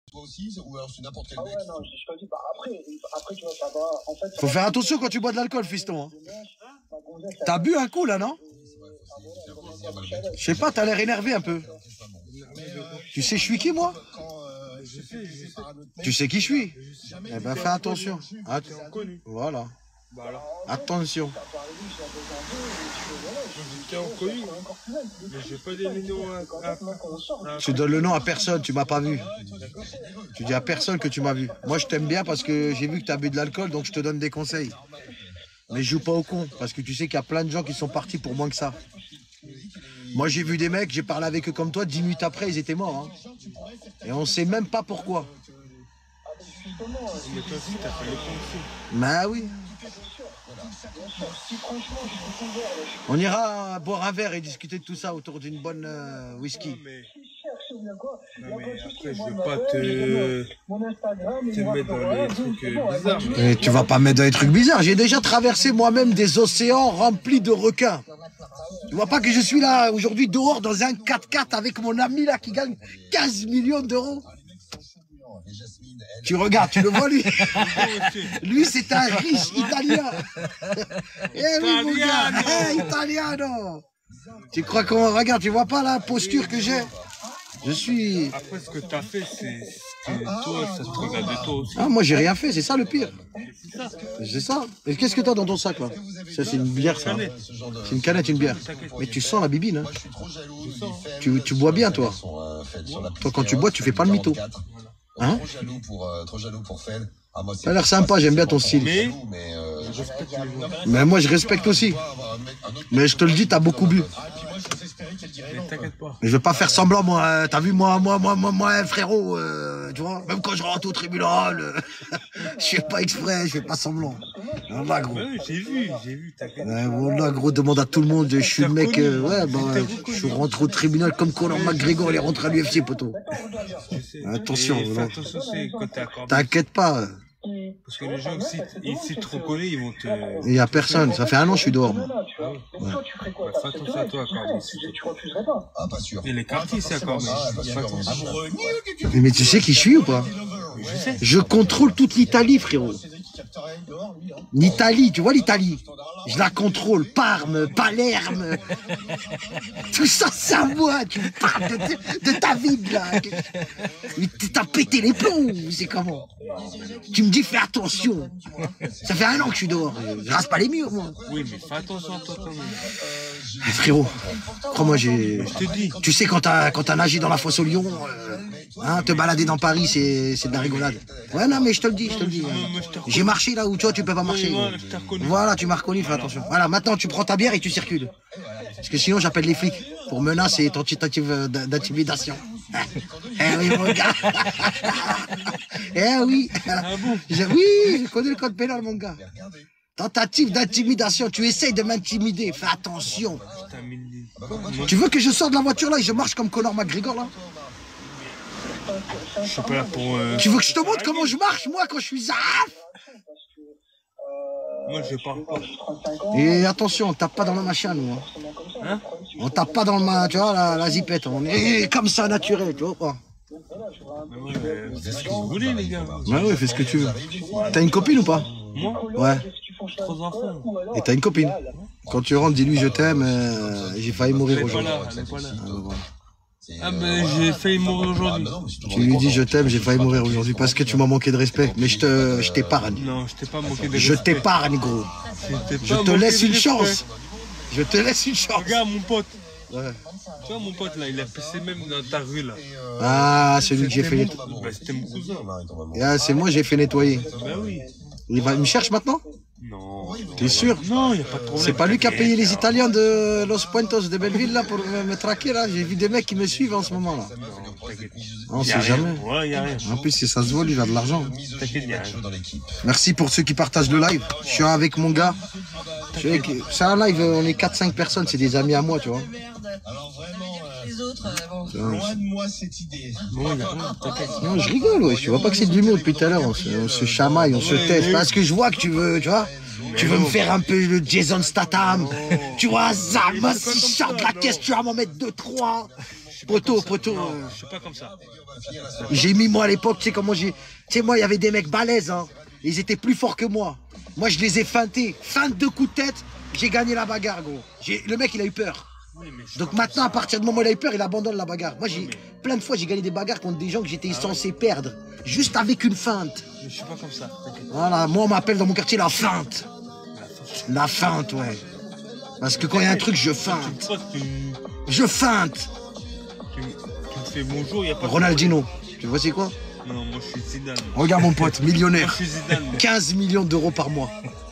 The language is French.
Toi aussi, ou alors c'est n'importe quel Ah mec. ouais, non, je choisis. Bah, après, tu vois, ça va. En fait, Faut faire attention quand tu bois de l'alcool, fiston. Hein. T'as bu un coup, là, non? Je sais pas, t'as l'air énervé un peu. Tu sais, je suis qui, moi? Tu sais qui je suis? Eh ben, fais attention. Voilà. Attention. J'étais inconnu. Mais j'ai pas des minnots à... Tu donnes le nom à personne, tu m'as pas vu. Tu dis à personne que tu m'as vu. Moi, je t'aime bien parce que j'ai vu que tu as bu de l'alcool, donc je te donne des conseils. Mais je joue pas au con, parce que tu sais qu'il y a plein de gens qui sont partis pour moins que ça. Moi, j'ai vu des mecs, j'ai parlé avec eux comme toi, 10 minutes après, ils étaient morts. Hein. Et on sait même pas pourquoi. Mais toi aussi, t'as fait le con. Bah oui. On ira boire un verre et discuter de tout ça autour d'une bonne whisky. Non, mais après, je veux pas te mettre dans les trucs bizarres. Et tu vas pas me mettre dans les trucs bizarres. J'ai déjà traversé moi-même des océans remplis de requins. Tu vois pas que je suis là aujourd'hui dehors dans un 4x4 avec mon ami là qui gagne 15 millions d'euros. Tu regardes, tu le vois lui. Lui c'est un riche italien. Eh oui mon gars, italiano. Tu crois qu'on regarde, tu vois pas la posture que j'ai? Je suis... Après ce que t'as fait, c'est que toi, ça te regarde de toi aussi. Ah moi j'ai rien fait, c'est ça le pire. C'est ça. Et qu'est-ce que t'as dans ton sac là? Ça c'est une bière ça. C'est une canette, une bière. Mais tu sens la bibine hein. Tu bois bien toi. Toi quand tu bois tu fais pas le mytho. Hein? Trop jaloux pour Fed. Ça a l'air sympa, j'aime bien ton style. Mais moi je respecte aussi. Mais je te le dis, t'as beaucoup bu. T'inquiète pas. Mais je veux pas faire semblant, moi. T'as vu, moi, frérot, tu vois, même quand je rentre au tribunal, je fais pas exprès, je fais pas semblant. Là, gros. Ouais, j'ai vu, t'inquiète. Là, gros, demande à tout le monde, je suis le mec, je suis rentré au tribunal comme Conor McGregor, il est rentré à l'UFC, poteau. Attention, t'inquiète pas. Parce que les gens, si tu te reconnais, ils vont te... Il y a personne, ça fait un an que je suis dehors, moi. Ouais. Fais attention à toi, Corby. Ah, pas sûr. Et les quartiers, c'est à Corby. Mais tu sais qui je suis ou pas? Je sais. Je contrôle toute l'Italie, frérot. L'Italie, tu vois l'Italie? Je la contrôle. Parme, Palerme. Tout ça, c'est à moi. Tu me parles de ta vie, là. T'as pété les plombs, c'est comment? Tu me dis, fais attention. Ça fait un an que je suis dehors. Je rase pas les murs, moi. Oui, mais fais attention à toi quand même. Frérot, crois-moi, Je te dis. Tu sais, quand t'as nagé dans la fosse au lion, hein, te balader dans Paris, c'est de la rigolade. Ouais, non, mais je te le dis. J'ai marché là où toi, tu peux pas marcher. Voilà, tu m'as reconnu, fais attention. Voilà, maintenant, tu prends ta bière et tu circules. Parce que sinon, j'appelle les flics pour menace et tentative d'intimidation. Eh oui, mon gars. Eh oui. Oui, je connais le code pénal, mon gars. Tentative d'intimidation, tu essayes de m'intimider, fais attention. Tu veux que je sorte de la voiture là et je marche comme Conor McGregor là? Je suis pas là pour... Tu veux que je te montre comment je marche moi quand je suis zaf? Moi je parle pas. Et attention, on tape pas dans la machine nous. Hein? On tape pas dans tu vois, la zipette. On est comme ça naturel, tu vois pas? Mais c'est ce que vous voulez les gars. Ouais, ouais, fais ce que tu veux. T'as une copine ou pas? Moi? Ouais. 3 enfants. Et t'as une copine? Quand tu rentres, dis-lui je t'aime, j'ai failli mourir aujourd'hui. Elle est pas là. Ah ben j'ai failli mourir aujourd'hui. Tu lui dis je t'aime, j'ai failli mourir aujourd'hui parce que tu m'as manqué de respect. Mais je t'épargne. Non, je t'ai pas manqué de respect. Je t'épargne, gros. Je te laisse une chance. Je te laisse une chance. Regarde mon pote. Ouais. Tu vois mon pote là, il a pissé même dans ta rue là. Ah, celui que j'ai fait nettoyer. Bah, c'était mon cousin. Ah, c'est moi, j'ai fait nettoyer. Bah oui. Il me cherche maintenant? Non. T'es sûr? Non, il n'y a pas de problème. C'est pas lui qui a payé les Italiens de Los Puentos de Belleville là pour me traquer là? J'ai vu des mecs qui me suivent en ce moment là. On sait jamais. Ouais, y a rien. En plus, si ça se voit, il a de l'argent. T'inquiète, y a rien. Merci pour ceux qui partagent le live. Je suis avec mon gars. C'est un live, on est 4-5 personnes, c'est des amis à moi, tu vois. Alors vraiment, les autres, loin de moi cette idée. Bon, y a rien, t'inquiète. Non, je rigole, ouais. Tu vois pas que c'est de l'humour depuis tout à l'heure. On se chamaille, on se teste. Parce que je vois que tu veux, tu vois. Tu veux me faire un peu le Jason Statham. Tu vois, ça, moi, si je sors de la caisse, tu vas m'en mettre 2-3. Poto. Non, je suis pas comme ça. J'ai mis moi à l'époque, tu sais comment j'ai... Tu sais, moi, il y avait des mecs balèzes, hein. Ils étaient plus forts que moi. Moi, je les ai feintés. Feinte de coups de tête, j'ai gagné la bagarre, gros. Le mec, il a eu peur. Oui, Donc maintenant, à partir du moment où il a eu peur, il abandonne la bagarre. Moi, plein de fois, j'ai gagné des bagarres contre des gens que j'étais censé perdre. Juste avec une feinte. Je suis pas comme ça. Voilà, moi, on m'appelle dans mon quartier la feinte. La feinte, ouais. Parce que quand il y a un truc, je feinte. Je feinte. Tu me fais bonjour, il n'y a pas de... Ronaldinho, tu vois c'est quoi? Non, moi je suis Zidane. Regarde mon pote, millionnaire. Moi je suis Zidane. 15 millions d'euros par mois.